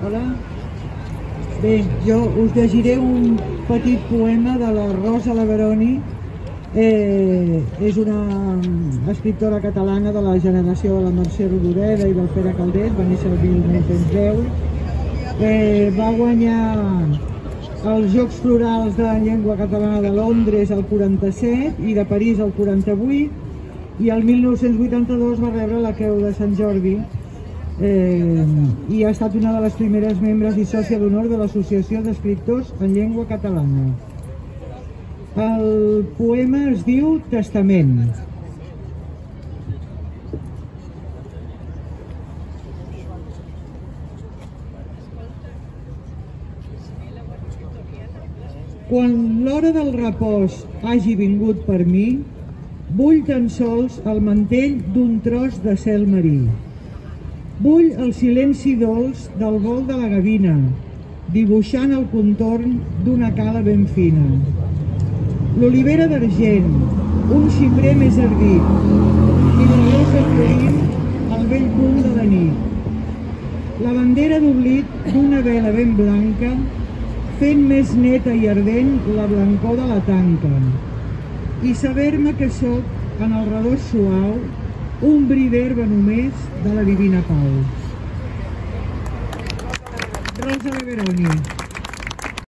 Hola. Bé, jo us llegiré un petit poema de la Rosa Leveroni. És una escriptora catalana de la generació de la Mercè Rodoreda i del Pere Calders, va néixer el 1910. Va guanyar els Jocs Florals de Llengua Catalana de Londres el 47 i de París el 48, i el 1982 va rebre la Creu de Sant Jordi i ha estat una de les primeres membres i sòcia d'honor de l'Associació d'Escriptors en Llengua Catalana. El poema es diu Testament. Quan l'hora del repòs hagi vingut per mi, vull tan sols el mantell d'un tros de cel marí. Vull el silenci dolç del vol de la gavina, dibuixant el contorn d'una cala ben fina. L'olivera d'argent, un xiprer més ardit, i la rosa florint al vell punt de la nit. La bandera d'oblit d'una vela ben blanca, fent més neta i ardent la blancor de la tanca. I saber-me que sóc, en el redós suau, un bri d'herba només de la divina pau. Rosa Leveroni.